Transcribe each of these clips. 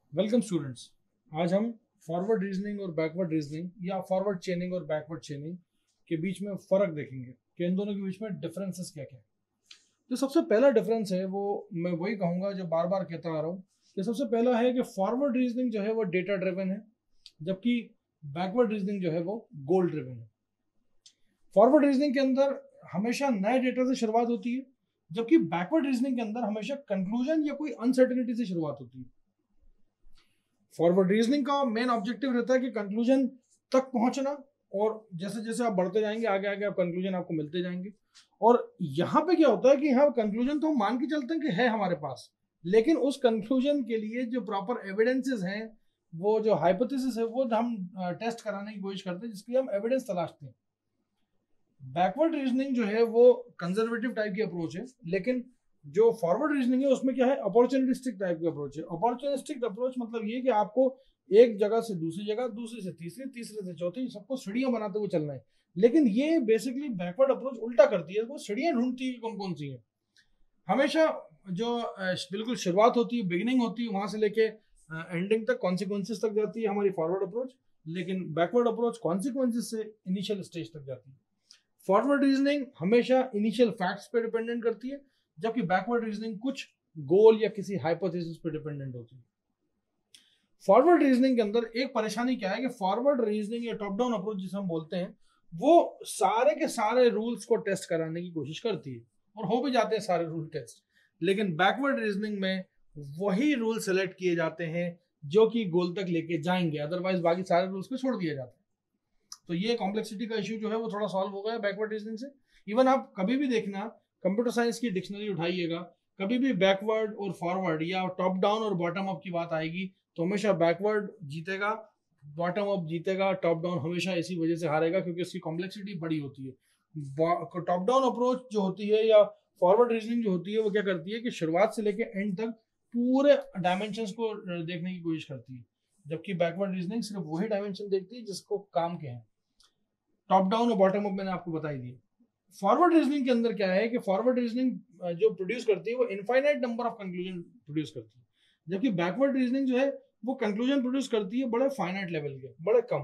Welcome students. आज हम forward reasoning और बैकवर्ड रीजनिंग या फॉरवर्ड चेनिंग और बैकवर्ड चेनिंग के बीच में फ़र्क देखेंगे कि इन दोनों के बीच में डिफरेंसेस क्या क्या है। तो सबसे पहला डिफरेंस है वो मैं वही कहूँगा जो बार बार कहता आ रहा हूँ कि सबसे पहला है कि फॉरवर्ड रीजनिंग जो है वो डेटा ड्रिवन है, जबकि बैकवर्ड रीजनिंग जो है वो गोल ड्रिवन है। फॉरवर्ड रीजनिंग के अंदर हमेशा नए डेटा से शुरुआत होती है, जबकि बैकवर्ड रीजनिंग के अंदर हमेशा कंक्लूजन या कोई अनसर्टेनिटी से शुरुआत होती है। फॉरवर्ड रीजनिंग का मेन ऑब्जेक्टिव रहता है कि कंक्लूजन तक पहुंचना, और जैसे जैसे आप बढ़ते जाएंगे आगे आगे आप कंक्लूजन आपको मिलते जाएंगे। और यहाँ पे क्या होता है कि हाँ, कंक्लूजन तो हम मान के चलते हैं कि है हमारे पास, लेकिन उस कंक्लूजन के लिए जो प्रॉपर एविडेंसेस हैं, वो जो हाइपोथेसिस है वो हम टेस्ट कराने की कोशिश करते हैं, जिसके लिए हम एविडेंस तलाशते हैं। बैकवर्ड रीजनिंग जो है वो कंजर्वेटिव टाइप की अप्रोच है, लेकिन जो फॉरवर्ड रीजनिंग है उसमें क्या है, अपॉर्चुनिस्टिक टाइप की अप्रोच है। अपॉर्चुनिस्टिक अप्रोच मतलब ये कि आपको एक जगह से दूसरी जगह, दूसरी से तीसरी, तीसरे से चौथी, सबको सीढ़ियां बनाते हुए चलना है। लेकिन ये बेसिकली बैकवर्ड अप्रोच उल्टा करती है, वो सीढ़ियां ढूंढती है कौन कौन सी है। हमेशा जो बिल्कुल शुरुआत होती है, बिगिनिंग होती है, वहां से लेके एंडिंग तक, कॉन्सिक्वेंसेस तक जाती है हमारी फॉरवर्ड अप्रोच। लेकिन बैकवर्ड अप्रोच कॉन्सिक्वेंसेस से इनिशियल स्टेज तक जाती है। फॉरवर्ड रीजनिंग हमेशा इनिशियल फैक्ट्स पे डिपेंडेंट करती है, जबकि बैकवर्ड रीजनिंग कुछ गोल या किसी हाइपोथेसिस पे डिपेंडेंट होती है। फॉरवर्ड रीजनिंग के अंदर एक परेशानी क्या है कि फॉरवर्ड रीजनिंग या टॉप डाउन अप्रोच जिसे हम बोलते हैं, वो सारे के सारे रूल्स को टेस्ट कराने की कोशिश करती है, और हो भी जाते हैं सारे रूल टेस्ट। लेकिन बैकवर्ड रीजनिंग में वही रूल सेलेक्ट किए जाते हैं जो कि गोल तक लेके जाएंगे, अदरवाइज बाकी सारे रूल्स को छोड़ दिया जाता है। तो ये कॉम्प्लेक्सिटी का इश्यू जो है वो थोड़ा सॉल्व हो गया बैकवर्ड रीजनिंग से। इवन आप कभी भी देखना, कंप्यूटर साइंस की डिक्शनरी उठाइएगा, कभी भी बैकवर्ड और फॉरवर्ड या टॉप डाउन और बॉटम अप की बात आएगी तो हमेशा बैकवर्ड जीतेगा, बॉटम अप जीतेगा, टॉप डाउन हमेशा इसी वजह से हारेगा क्योंकि उसकी कॉम्प्लेक्सिटी बड़ी होती है। टॉप डाउन अप्रोच जो होती है या फॉरवर्ड रीजनिंग जो होती है वो क्या करती है कि शुरुआत से लेकर एंड तक पूरे डायमेंशंस को देखने की कोशिश करती है, जबकि बैकवर्ड रीजनिंग सिर्फ वही डायमेंशन देखती है जिसको काम के हैं। टॉप डाउन और बॉटम अप मैंने आपको बता ही दिया। फॉरवर्ड रीजनिंग के अंदर क्या है कि फॉरवर्ड रीजनिंग जो प्रोड्यूस करती है वो infinite number of conclusion produce करती है, जबकि बैकवर्ड रीजनिंग जो है वो कंक्लूजन प्रोड्यूस करती है बड़े फाइनाइट लेवल के, बड़े कम।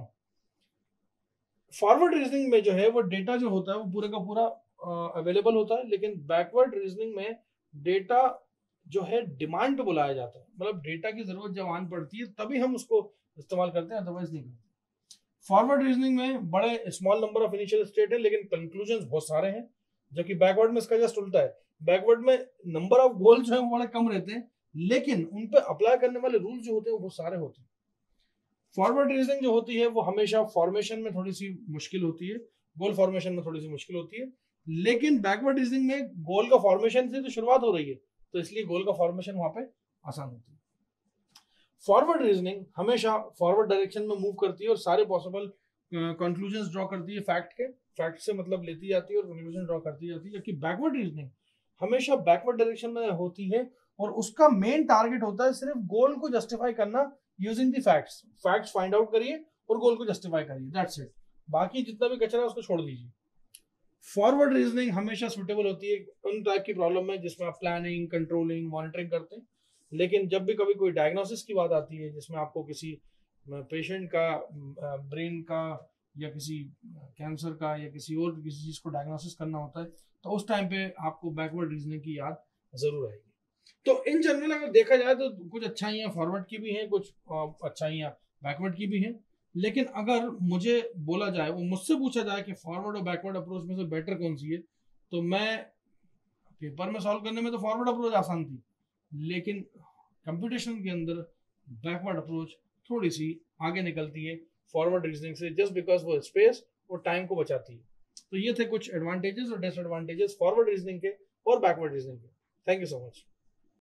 फॉरवर्ड रीजनिंग में जो है वो डेटा जो होता है वो पूरे का पूरा अवेलेबल होता है, लेकिन बैकवर्ड रीजनिंग में डेटा जो है डिमांड पे बुलाया जाता है, मतलब डेटा की जरूरत जब आन पड़ती है तभी हम उसको इस्तेमाल करते हैं, अदरवाइज नहीं करते। फॉरवर्ड रीजनिंग में बड़े small number of initial state है लेकिन कंक्लूजन बहुत सारे हैं, जबकि बैकवर्ड में इसका जस्ट उल्टा है। बैकवर्ड में नंबर ऑफ गोल जो है वो बड़े कम रहते हैं, लेकिन उन पर अप्लाई करने वाले रूल जो होते हैं वो सारे होते हैं। फॉरवर्ड रीजनिंग जो होती है वो हमेशा फॉर्मेशन में थोड़ी सी मुश्किल होती है, गोल फॉर्मेशन में थोड़ी सी मुश्किल होती है, लेकिन बैकवर्ड रीजनिंग में गोल का फॉर्मेशन से तो शुरुआत हो रही है, तो इसलिए गोल का फॉर्मेशन वहां पे आसान होती है। फॉरवर्ड रीजनिंग हमेशा फॉरवर्ड डायरेक्शन में मूव करती है और सारे पॉसिबल कंक्लूजन ड्रॉ करती है फैक्ट के, फैक्ट से मतलब लेती जाती है और कंक्लूजन ड्रॉ करती जाती है, जबकि बैकवर्ड रीजनिंग हमेशा बैकवर्ड डायरेक्शन में होती है और उसका मेन टारगेट होता है सिर्फ गोल को जस्टिफाई करना using the facts. Facts find out करिए और गोल को जस्टिफाई करिए, दैट्स इट। बाकी जितना भी कचरा है उसको छोड़ दीजिए। फॉरवर्ड रीजनिंग हमेशा सुटेबल होती है उन टाइप की प्रॉब्लम में जिसमें आप प्लानिंग, कंट्रोलिंग, मॉनिटरिंग करते हैं। लेकिन जब भी कभी कोई डायग्नोसिस की बात आती है जिसमें आपको किसी पेशेंट का ब्रेन का या किसी कैंसर का या किसी और किसी चीज को डायग्नोसिस करना होता है, तो उस टाइम पे आपको बैकवर्ड रीजनिंग की याद जरूर आएगी। तो इन जनरल अगर देखा जाए तो कुछ अच्छाइयाँ फॉरवर्ड की भी हैं, कुछ अच्छाइयाँ बैकवर्ड की भी हैं। लेकिन अगर मुझे बोला जाए, वो मुझसे पूछा जाए कि फॉरवर्ड और बैकवर्ड अप्रोच में से बेटर कौन सी है, तो मैं पेपर में सॉल्व करने में तो फॉरवर्ड अप्रोच आसान थी, लेकिन कंप्यूटेशन के अंदर बैकवर्ड अप्रोच थोड़ी सी आगे निकलती है फॉरवर्ड रीजनिंग से, जस्ट बिकॉज वो स्पेस और टाइम को बचाती है। तो ये थे कुछ एडवांटेजेस और डिसएडवांटेजेस फॉरवर्ड रीजनिंग के और बैकवर्ड रीजनिंग के। Thank you so much.